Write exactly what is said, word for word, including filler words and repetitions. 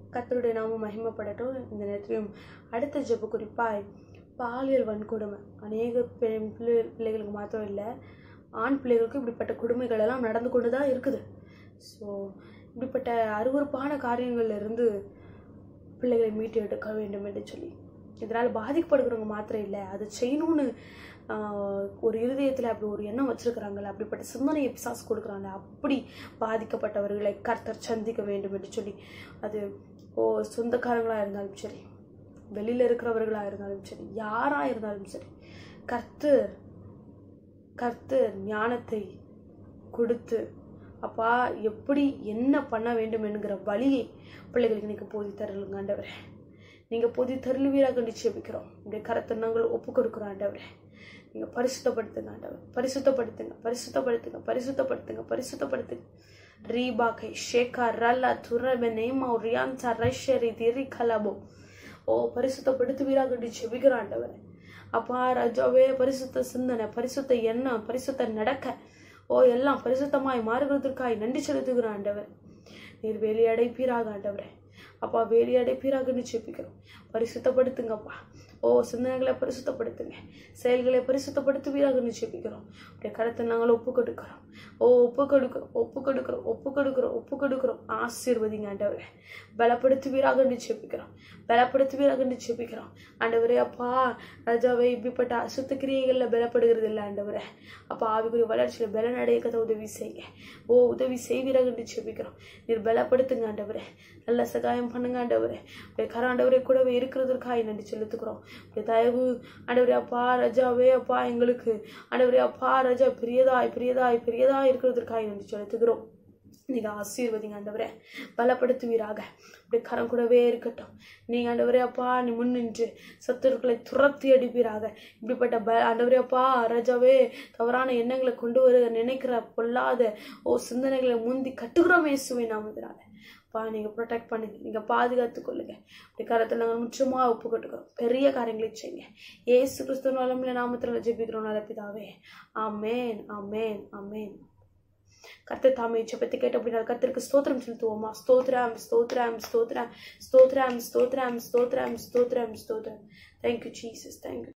கர்த்தருடைய நாமம் மகிமைப்படட்டும். இந்த நேரத்திலும் அடுத்த ஜெப குறிப்பாய் பாலியல் வன்கொடுமை அநேக பெண் பிள்ளை பிள்ளைகளுக்கு மாத்திரம் இல்லை, ஆண் பிள்ளைகளுக்கும் இப்படிப்பட்ட கொடுமைகள் எல்லாம் நடந்து கொண்டு தான் இருக்குது. ஸோ இப்படிப்பட்ட அருவருப்பான காரியங்கள்ல இருந்து பிள்ளைகளை மீட்டு எடுக்க வேண்டும் என்று சொல்லி இதனால் பாதிக்கப்படுகிறவங்க மாத்திரம் இல்லை, அது செய்யணும்னு ஒரு இருதயத்தில் அப்படி ஒரு எண்ணம் வச்சிருக்கிறாங்களே, அப்படிப்பட்ட சிந்தனையை பிசாசு கொடுக்குறாங்க. அப்படி பாதிக்கப்பட்டவர்களை கர்த்தர் சந்திக்க வேண்டும் என்று சொல்லி, அது ஓ சொந்தக்காரங்களாக இருந்தாலும் சரி, வெளியில் இருக்கிறவர்களாக இருந்தாலும் சரி, யாராக இருந்தாலும் சரி, கர்த்தர் கர்த்தர் ஞானத்தை கொடுத்து அப்பா எப்படி என்ன பண்ண வேண்டும் என்கிற வழியை பிள்ளைகளுக்கு நீங்கள் போதி தரலுங்க ஆண்டவரே. நீங்கள் போதி தருளுவீராக நிச்சயிக்கிறோம். இப்படி கருத்தை நாங்கள் ஒப்பு கொடுக்குறோம் ஆண்டவரே. நீங்கள் பரிசுத்தப்படுத்துங்க ஆண்டவர், பரிசுத்தப்படுத்துங்க பரிசுத்தப்படுத்துங்க பரிசுத்தப்படுத்துங்க பரிசுத்தப்படுத்துங்க. ரீபாக்கை ஷேகா ரல்லா துரபெ நேமா ரியான்சா ரைஷரி திரி கலபோ. ஓ பரிசுத்தப்படுத்துவீராக நிச்சயிக்கிறோம் ஆண்டவரே. அப்பா ராஜாவே, பரிசுத்த சிந்தனை, பரிசுத்த எண்ணம், பரிசுத்த நடக்க, ஓ எல்லாம் பரிசுத்தமாய் மாறுகிறதுக்காய் நன்றி செலுத்துகிறோம் ஆண்டவர். நீர் வேலி அடைப்பீராக ஆண்டவரே. அப்பா வேலி அடைப்பீராக நிச்சயிக்கிறோம். பரிசுத்தப்படுத்துங்கப்பா. ஓ சிந்தனைகளை பரிசுத்தப்படுத்துங்க, செயல்களை பரிசுத்தப்படுத்துவீராக நிச்சயிக்கிறோம். அப்படியே கருத்தை நாங்கள் ஒப்பு கொடுக்கிறோம். ஓ ஒப்பு கொடுக்கிறோம் ஒப்பு கொடுக்கிறோம் ஒப்பு கொடுக்கிறோம் ஒப்பு கொடுக்கிறோம். ஆசீர்வதிங்க ஆண்டவரே. பலப்படுத்துவீராக நிச்சயிக்கிறோம், பலப்படுத்துவீராக நிச்சயிக்கிறோம் ஆண்டவரே. அப்பா ராஜாவை, இப்படிப்பட்ட அசுத்த கிரியைகளில் பலப்படுகிறது இல்லை ஆண்டவரே. அப்பா ஆவிக்குரிய வளர்ச்சியில் பலன் அடைய கதை உதவி செய்ய, ஓ உதவி செய்வீராக நிச்சயிக்கிறோம். நீர் பலப்படுத்துங்க ஆண்டவரே. நல்ல சகாயம் பண்ணுங்க ஆண்டவரே. அப்படியே கர ஆண்டவரே கூடவே இருக்கிறதற்காக நன்றி செலுத்துக்கிறோம். அப்படியே தயவு ஆண்டவரே. அப்பா ராஜாவே, அப்பா எங்களுக்கு ஆண்டவரே அப்பா ராஜா பெரியதாய் பெரியதாய் பெரியதாய் இருக்கிறதற்காக நன்றி செலுத்துகிறோம். நீங்க ஆசீர்வதிங்க ஆண்டவரே, பலப்படுத்துவீராக. அப்படி கரம் கூடவே இருக்கட்டும். நீங்க ஆண்டவரே அப்பா நீ முன்னின்று சத்துருக்களை துரத்தி அடிப்பீராக. இப்படிப்பட்ட ப ஆண்டவரே அப்பா ராஜாவே, தவறான எண்ணங்களை கொண்டு வர நினைக்கிற பொல்லாத ஓ சிந்தனைகளை முந்தி கட்டுகிறோம் இயேசுவை நாமத்தினால. அப்பா நீங்க ப்ரொடெக்ட் பண்ணுங்க, நீங்க பாதுகாத்து கொள்ளுங்க. அப்படி கரத்தில் நாங்கள் முற்றமா ஒப்பு கட்டுக்கிறோம். பெரிய காரியங்களை செய்யுங்க. ஏசு கிறிஸ்துவ நாமத்தில் ஜெபிக்கிறோம் நல்ல பிதாவே. ஆமேன் ஆமேன் ஆமேன். கர்த்தர் தாமே ஜெபத்தை கேட்ட அப்படின்னா கர்த்தருக்கு ஸ்தோத்திரம் செலுத்துவோமா? ஸ்தோத்ரம் ஸ்தோத்ரம் ஸ்தோத்ரம் ஸ்தோத்ரம் ஸ்தோத்ரம் ஸ்தோத்ரம் ஸ்தோத்ரம் ஸ்தோத்ரம். Thank you Jesus, thank you.